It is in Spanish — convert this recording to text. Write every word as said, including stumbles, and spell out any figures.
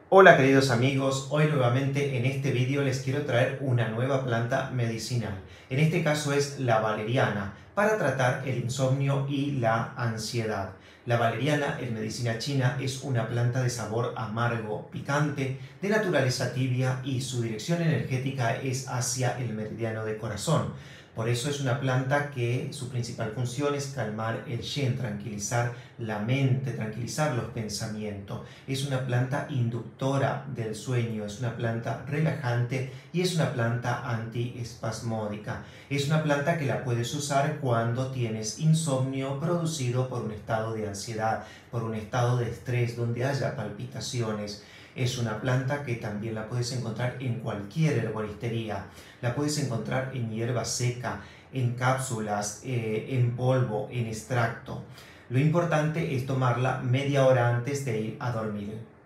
Hola queridos amigos, hoy nuevamente en este vídeo les quiero traer una nueva planta medicinal. En este caso es la valeriana, para tratar el insomnio y la ansiedad. La valeriana en medicina china es una planta de sabor amargo, picante, de naturaleza tibia y su dirección energética es hacia el meridiano de corazón. Por eso es una planta que su principal función es calmar el yen, tranquilizar la mente, tranquilizar los pensamientos. Es una planta inductora del sueño, es una planta relajante y es una planta antiespasmódica. Es una planta que la puedes usar cuando tienes insomnio producido por un estado de ansiedad, por un estado de estrés, donde haya palpitaciones. Es una planta que también la puedes encontrar en cualquier herboristería. La puedes encontrar en hierba seca, en cápsulas, eh, en polvo, en extracto. Lo importante es tomarla media hora antes de ir a dormir.